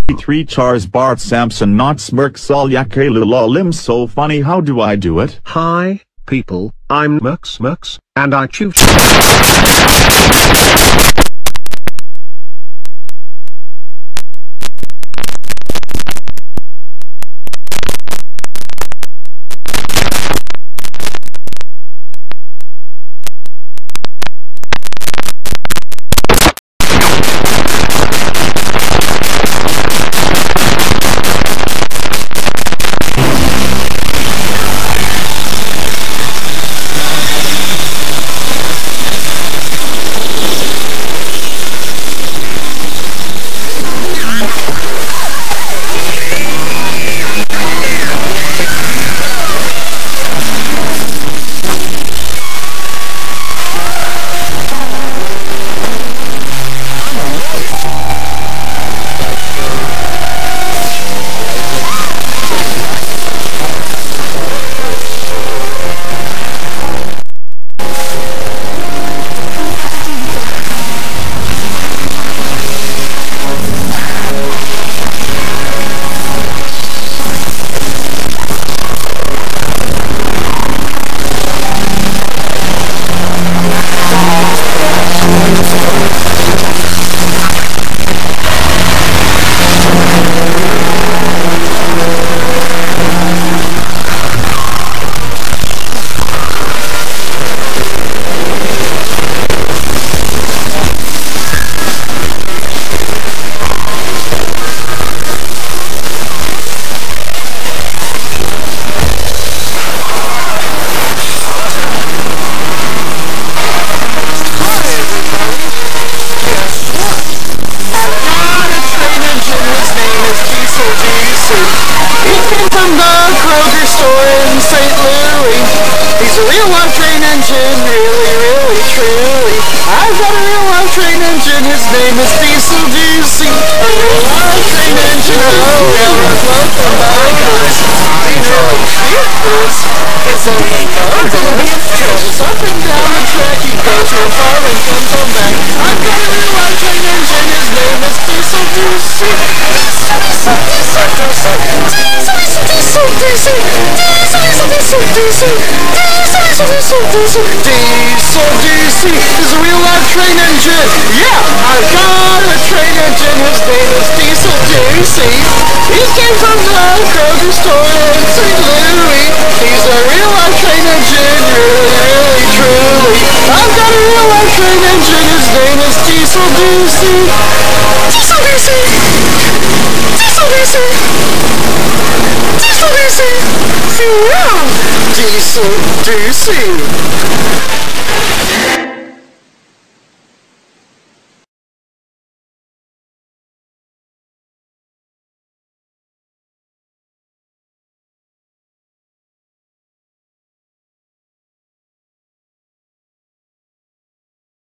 Three Chars Bart Samson not smirk sol lim so funny how do I do it? Hi, people, I'm Mux, and I choose. He's a real-life train engine, really, truly. I've got a real-life train engine, his name is Diesel Juicy. A real-life train engine, welcome back, guys. I really feel this. It's a travels up and down the track, he goes real far and comes back. I've got a real-life train engine, his name is Diesel Juicy. Diesel DC is a real-life train engine. Yeah, I've got a train engine. His name is Diesel DC. He came from the Kroger store in St. Louis. He's a real-life train engine, really, truly. I've got a real-life train engine. His name is Diesel DC. Diesel DC. Diesel DC. Diesel DC. Yeah. Diesel DC.